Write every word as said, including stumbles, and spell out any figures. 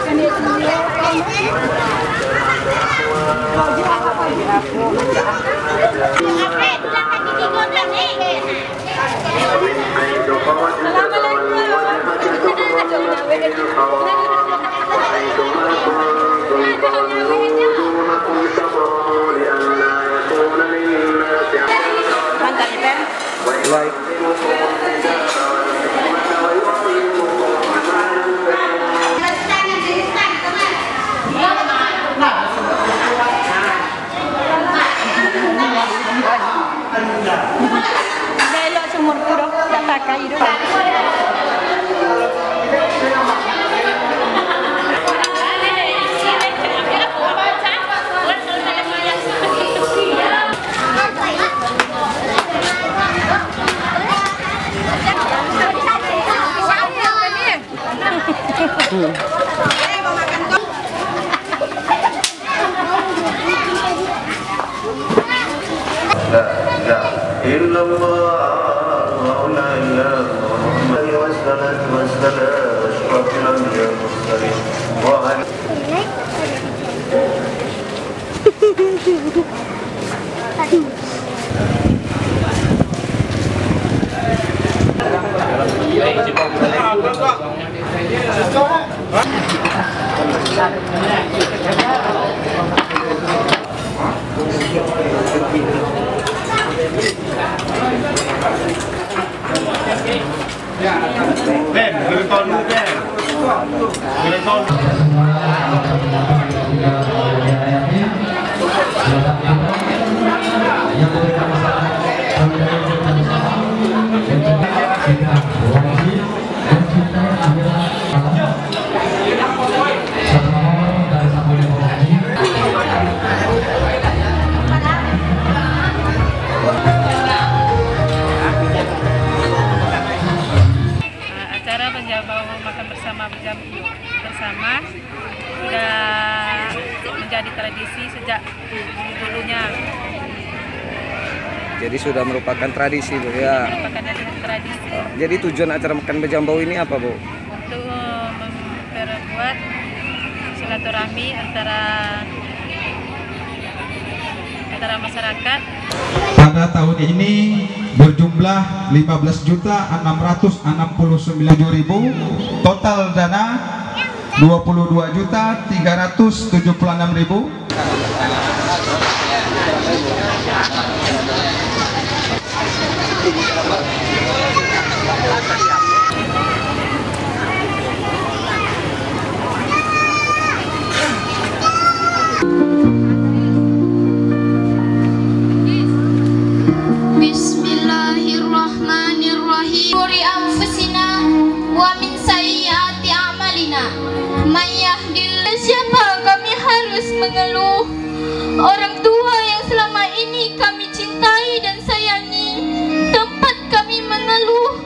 Baik. Belok sumur purok tak pakai itu. Hmm. La ilaha illallah wa la ilaha Muhammad wassalatu wassalamu asyrafil anbiya'i wal mursalin wa ala Ben, gereton lu Ben. Gereton. Acara Penjambau makan bersama bersama sudah menjadi tradisi sejak dulunya. Jadi sudah merupakan tradisi, Bu ya. Merupakan tradisi. Jadi tujuan acara makan bejambau ini apa, Bu? Untuk memperkuat silaturahmi antara antara masyarakat. Pada tahun ini berjumlah lima belas juta enam ratus enam puluh sembilan ribu, total dana dua puluh dua juta tiga ratus tujuh puluh enam ribu. Bismillahirrahmanirrahim. Quri anfusina wa min sayyiati a'malina. May yahdillahu, siapa kami harus mengeluh? Orang tua yang selama ini kami cintai dan sayangi, tempat kami mengeluh